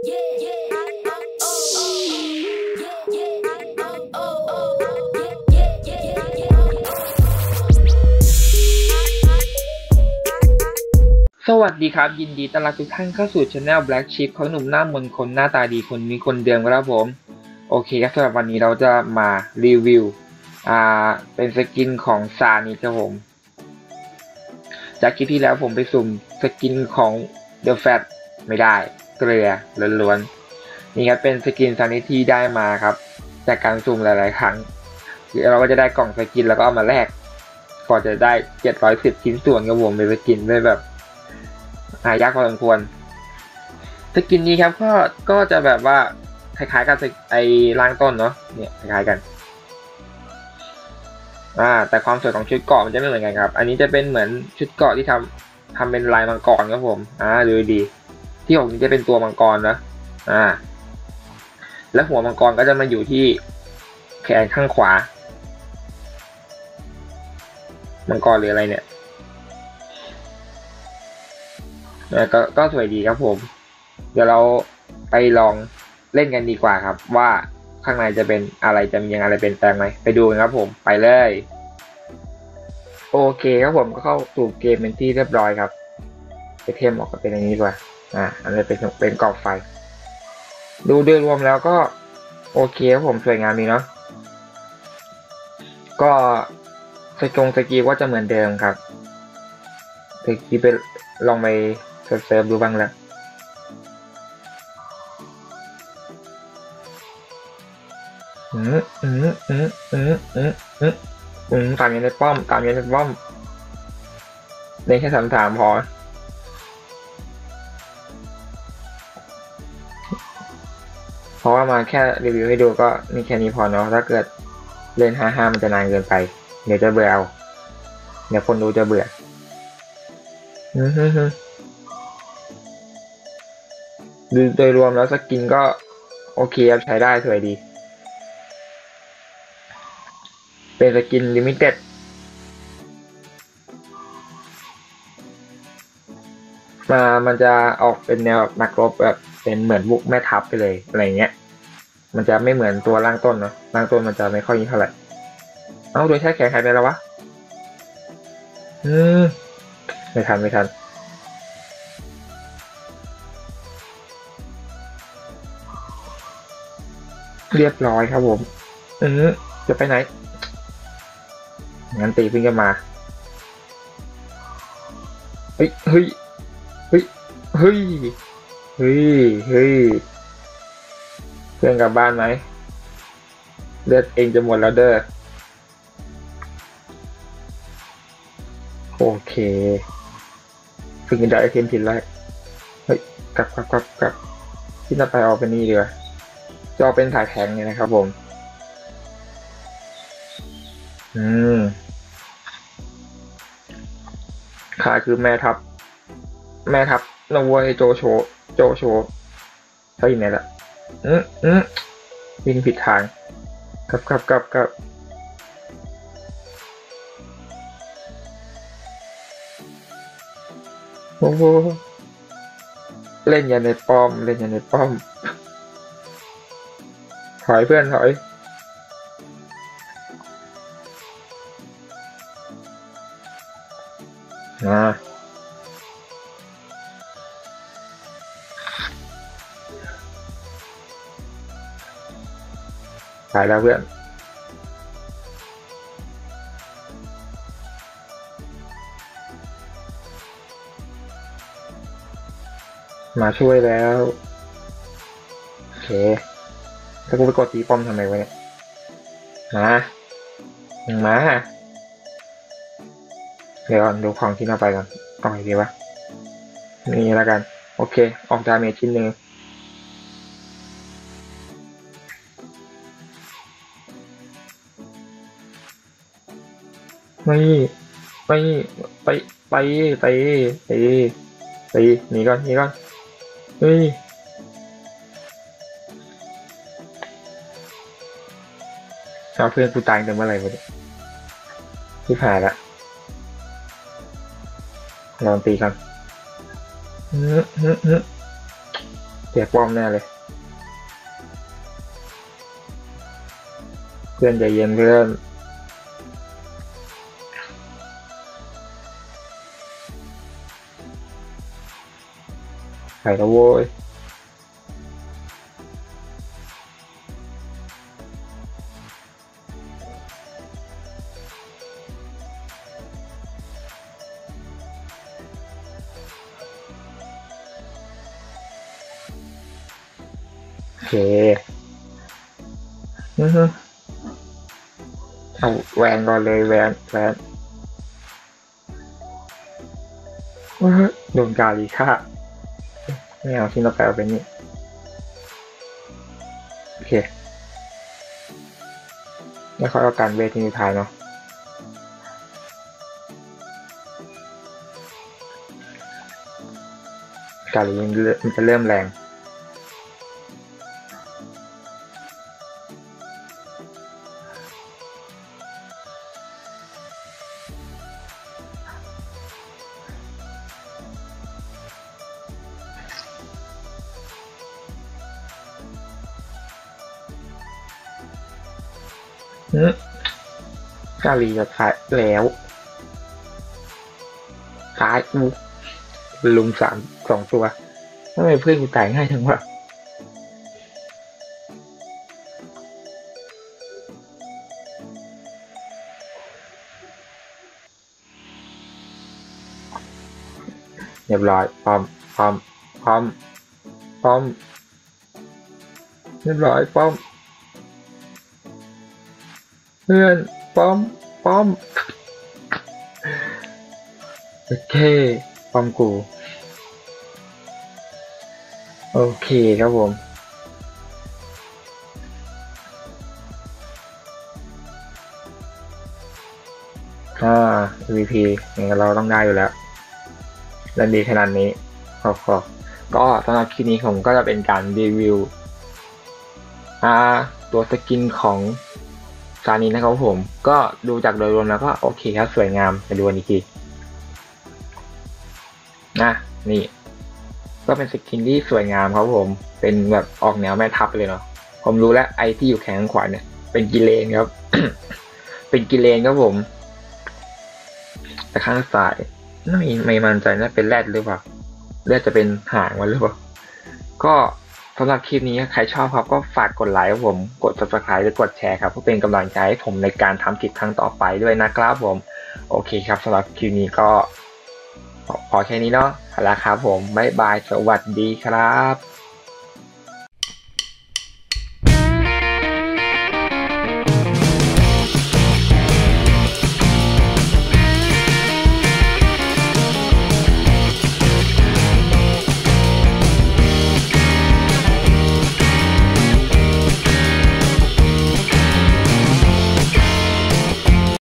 สวัสดีครับยินดีต้อนรับทุกท่านเข้าสู่ Channel Black Sheep ของหนุ่มหน้ามนคนหน้าตาดีคนนี้คนเดิมครับผมโอเคครับสำหรับวันนี้เราจะมารีวิวเป็นสกินของซานิครับผมจากคลิปที่แล้วผมไปสุ่มสกินของ The Fat ไม่ได้เกลือล้วนๆนี่ครับเป็นสกินซานิที่ได้มาครับจากการสุ่มหลายๆครั้งเราก็จะได้กล่องสกินแล้วก็เอามาแลกก่อนจะได้710ชิ้นส่วนครับผมเป็นสกินได้แบบหายากพอสมควรสกินนี้ครับก็จะแบบว่าคล้ายๆกับไอ้ล่างต้นเนาะเนี่ยคล้ายๆกันแต่ความสวยของชุดเกราะมันจะไม่เหมือนกันครับอันนี้จะเป็นเหมือนชุดเกราะที่ทำเป็นลายมังกรครับผมดูดีที่ผมจะเป็นตัวมังกรนะแล้วหัวมังกรก็จะมาอยู่ที่แขนข้างขวามังกรหรืออะไรเนี่ยก็สวยดีครับผมเดี๋ยวเราไปลองเล่นกันดีกว่าครับว่าข้างในจะเป็นอะไรจะมีอะไรเป็นแปลงไหมไปดูกันครับผมไปเลยโอเคครับผมก็เข้าสู่เกมเป็นที่เรียบร้อยครับไปเทมออกก็เป็นอย่างนี้ดีกว่าอันนี้เป็นกรอบไฟดูโดยรวมแล้วก็โอเคครับผมสวยงามดีเนาะก็สกีว่าจะเหมือนเดิมครับสกีไปลองไปเซิร์ฟดูบ้างแล้วตามยันในป้อมเล่นแค่ถามพอเพราะว่ามาแค่รีวิวให้ดูก็มีแค่นี้พอเนาะถ้าเกิดเล่น5-5มันจะนานเกินไปเดี๋ยวจะเบื่อเอาเดี๋ยวคนดูจะเบื่อโดยรวมแล้วสกินก็โอเคครับใช้ได้สวยดีเป็นสกินลิมิเต็ดมันจะออกเป็นแนวนักรบแบบเป็นเหมือนบุกแม่ทัพไปเลยอะไรเงี้ยมันจะไม่เหมือนตัวล่างต้นเนาะล่างต้นมันจะไม่ค่อยยิ่งเท่าไหร่โดยใช้แขนใครไปแล้ววะไม่ทันเรียบร้อยครับผมจะไปไหนงั้นตีเพิ่งจะมาเฮ้ยเพื่อนกลับบ้านไหมเลือดเองจะหมดแล้วเด้อโอเคเพิ่งจะได้เทมผิดแล้วเฮ้ยกลับที่น่าไปออกเป็นนี่ดีกว่าจะออกเป็นถ่ายแทงเนี่ยนะครับผมข้าคือแม่ทัพนวัวโจโฉเขาอยู่ไหนล่ะวิ่งผิดทางกลับโอ้โหเล่นยันในป้อมถอยเพื่อนถอยตายแล้วเพื่อนมาช่วยแล้วโอเคถ้ากูไปกดตีป้อมทำไมวะเนี่ยมาเดี๋ยวดูของที่น่าไปก่อนเอาไงดีวะนี่แล้วกันโอเคออกดาเมจชิ้นหนึ่งไม่ไปหนีก่อนเฮ้ยเอาเพื่อนกูตายแต่เมื่อไหร่วะเนี่ยที่ผ่านละลองตีกันสียป้อมแน่เลยเพื่อนใจเย็นเพื่อนใส่แล้วโว้ยโอเคเอาแวนก่อนเลยแวนโดนกาลีฆ่าไม่เอาที่เราแปลเป็นนี่โอเคแล้วเขาเอาการเวทที่สุดท้ายเนาะกาลีมันจะเริ่มแรงกาลีจะตายแล้วตายลุม2 ตัวทำไมเพื่อนกูตายง่ายจังวะเรียบร้อยพร้อมเรียบร้อยป้อมเพื่อนป้อมโอเคป้อมกูโอเคครับผมMVP อย่างเราต้องได้อยู่แล้วและดีขนาดนี้ก็สำหรับคลิปนี้ผมก็จะเป็นการรีวิวตัวสกินของซานีนะครับผมก็ดูจากโดยรวมแล้วก็โอเคครับสวยงามไปดูกันอีกทีนี่ก็เป็นสกินที่สวยงามครับผมเป็นแบบออกแนวแม่ทัพเลยเนาะผมรู้แล้วไอที่อยู่แขนขวาเนี่ยเป็นกิเลนครับ เป็นกิเลนครับผมแต่ข้างซ้ายไม่มั่นใจนะเป็นแรดหรือเปล่าแรดจะเป็นหางมันหรือเปล่าก็สำหรับคลิปนี้ใครชอบครับก็ฝากกดไลค์ครับผมกด subscribe หรือกดแชร์ครับเพื่อเป็นกำลังใจให้ผมในการทำคลิปครั้งต่อไปด้วยนะครับผมโอเคครับสำหรับคลิปนี้ก็พอแค่นี้เนาะแล้วครับผมบ๊ายบายสวัสดีครับ